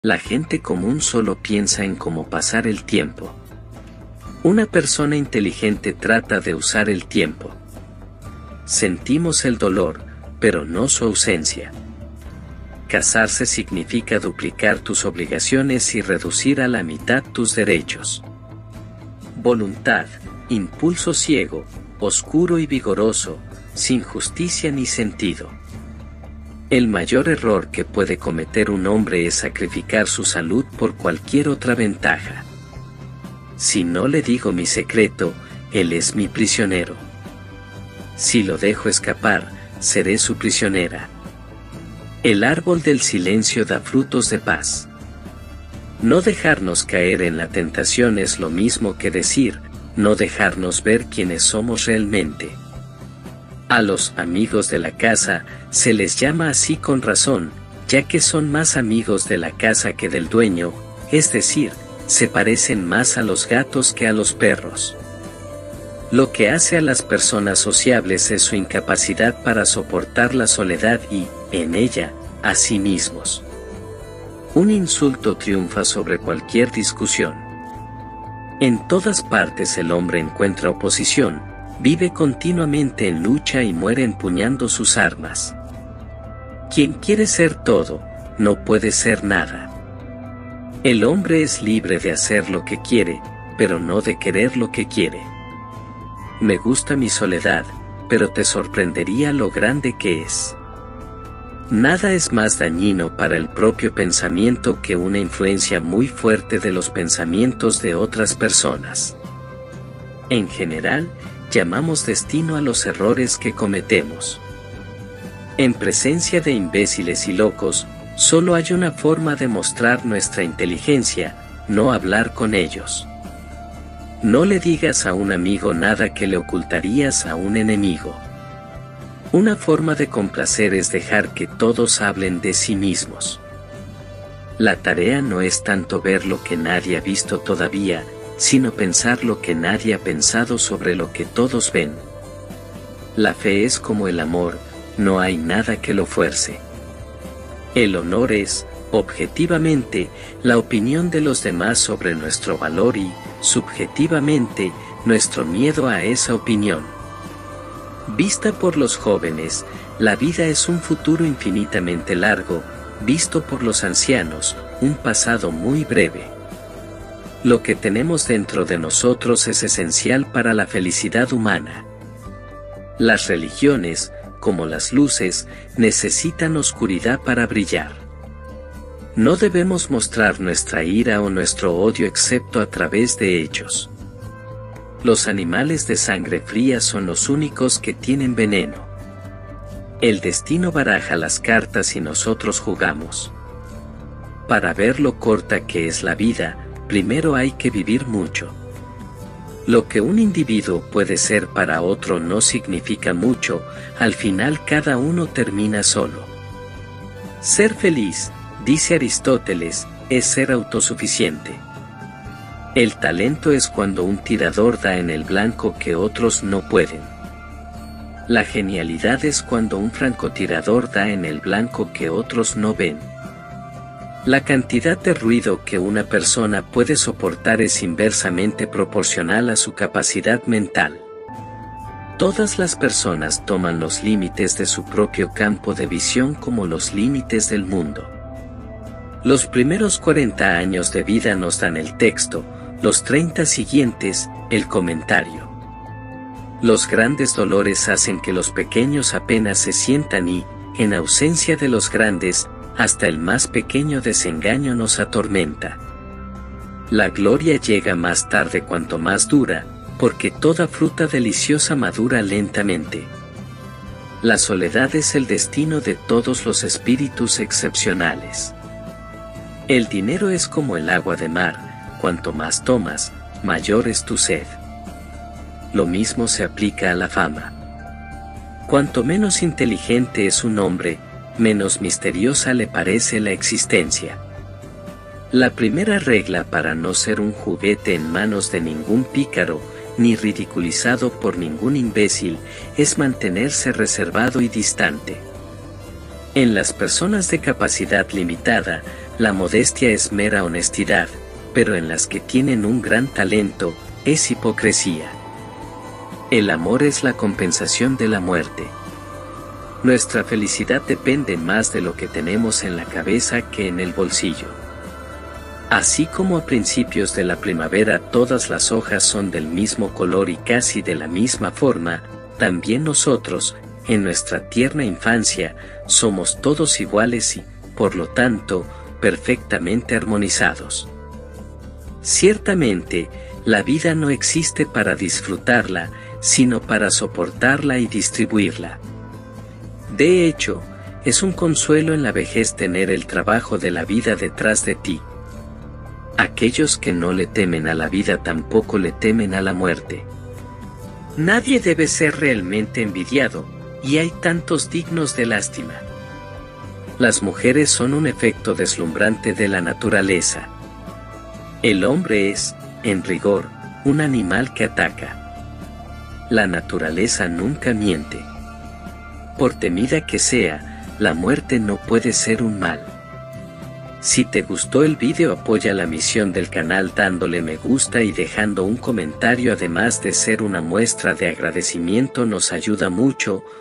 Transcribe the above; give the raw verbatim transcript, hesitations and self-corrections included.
La gente común solo piensa en cómo pasar el tiempo. Una persona inteligente trata de usar el tiempo. Sentimos el dolor, pero no su ausencia. Casarse significa duplicar tus obligaciones y reducir a la mitad tus derechos. Voluntad, impulso ciego, oscuro y vigoroso, sin justicia ni sentido. El mayor error que puede cometer un hombre es sacrificar su salud por cualquier otra ventaja. Si no le digo mi secreto, él es mi prisionero. Si lo dejo escapar, seré su prisionera. El árbol del silencio da frutos de paz. No dejarnos caer en la tentación es lo mismo que decir, no dejarnos ver quiénes somos realmente. A los amigos de la casa se les llama así con razón, ya que son más amigos de la casa que del dueño, es decir, se parecen más a los gatos que a los perros. Lo que hace a las personas sociables es su incapacidad para soportar la soledad y, en ella, a sí mismos. Un insulto triunfa sobre cualquier discusión. En todas partes el hombre encuentra oposición, vive continuamente en lucha y muere empuñando sus armas. Quien quiere ser todo, no puede ser nada. El hombre es libre de hacer lo que quiere, pero no de querer lo que quiere. Me gusta mi soledad, pero te sorprendería lo grande que es. Nada es más dañino para el propio pensamiento que una influencia muy fuerte de los pensamientos de otras personas. En general, llamamos destino a los errores que cometemos. En presencia de imbéciles y locos, solo hay una forma de mostrar nuestra inteligencia, no hablar con ellos. No le digas a un amigo nada que le ocultarías a un enemigo. Una forma de complacer es dejar que todos hablen de sí mismos. La tarea no es tanto ver lo que nadie ha visto todavía, sino pensar lo que nadie ha pensado sobre lo que todos ven. La fe es como el amor, no hay nada que lo fuerce. El honor es, objetivamente, la opinión de los demás sobre nuestro valor y, subjetivamente, nuestro miedo a esa opinión. Vista por los jóvenes, la vida es un futuro infinitamente largo, visto por los ancianos, un pasado muy breve. Lo que tenemos dentro de nosotros es esencial para la felicidad humana. Las religiones, como las luces, necesitan oscuridad para brillar. No debemos mostrar nuestra ira o nuestro odio excepto a través de ellos. Los animales de sangre fría son los únicos que tienen veneno. El destino baraja las cartas y nosotros jugamos. Para ver lo corta que es la vida, primero hay que vivir mucho. Lo que un individuo puede ser para otro no significa mucho, al final cada uno termina solo. Ser feliz, dice Aristóteles, es ser autosuficiente. El talento es cuando un tirador da en el blanco que otros no pueden. La genialidad es cuando un francotirador da en el blanco que otros no ven. La cantidad de ruido que una persona puede soportar es inversamente proporcional a su capacidad mental. Todas las personas toman los límites de su propio campo de visión como los límites del mundo. Los primeros cuarenta años de vida nos dan el texto, los treinta siguientes, el comentario. Los grandes dolores hacen que los pequeños apenas se sientan y, en ausencia de los grandes, hasta el más pequeño desengaño nos atormenta. La gloria llega más tarde cuanto más dura, porque toda fruta deliciosa madura lentamente. La soledad es el destino de todos los espíritus excepcionales. El dinero es como el agua de mar, cuanto más tomas, mayor es tu sed. Lo mismo se aplica a la fama. Cuanto menos inteligente es un hombre, menos misteriosa le parece la existencia. La primera regla para no ser un juguete en manos de ningún pícaro, ni ridiculizado por ningún imbécil, es mantenerse reservado y distante. En las personas de capacidad limitada, la modestia es mera honestidad, pero en las que tienen un gran talento, es hipocresía. El amor es la compensación de la muerte. Nuestra felicidad depende más de lo que tenemos en la cabeza que en el bolsillo. Así como a principios de la primavera todas las hojas son del mismo color y casi de la misma forma, también nosotros, en nuestra tierna infancia, somos todos iguales y, por lo tanto, perfectamente armonizados. Ciertamente, la vida no existe para disfrutarla, sino para soportarla y distribuirla. De hecho, es un consuelo en la vejez tener el trabajo de la vida detrás de ti. Aquellos que no le temen a la vida tampoco le temen a la muerte. Nadie debe ser realmente envidiado, y hay tantos dignos de lástima. Las mujeres son un efecto deslumbrante de la naturaleza. El hombre es, en rigor, un animal que ataca. La naturaleza nunca miente. Por temida que sea, la muerte no puede ser un mal. Si te gustó el vídeo, apoya la misión del canal dándole me gusta y dejando un comentario, además de ser una muestra de agradecimiento, nos ayuda mucho.